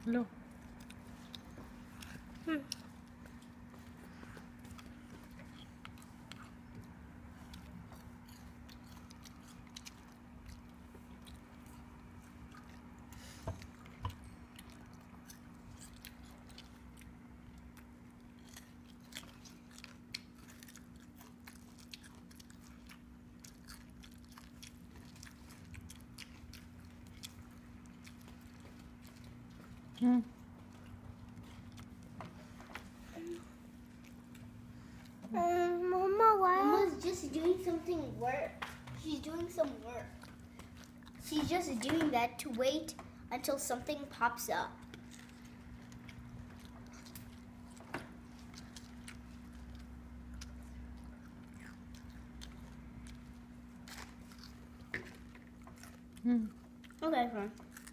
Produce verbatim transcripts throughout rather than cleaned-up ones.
Low Hmm. Hmm Um, Mama, why? Mama's just doing something work. She's doing some work. She's just doing that to wait until something pops up. Hmm Okay, fine.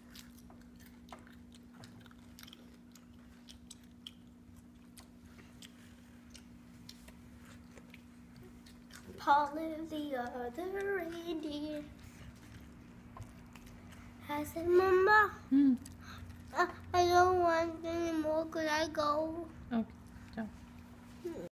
Polly the other reindeer has a Mama. Hmm Uh, I don't want anymore. Could I go? Okay जाओ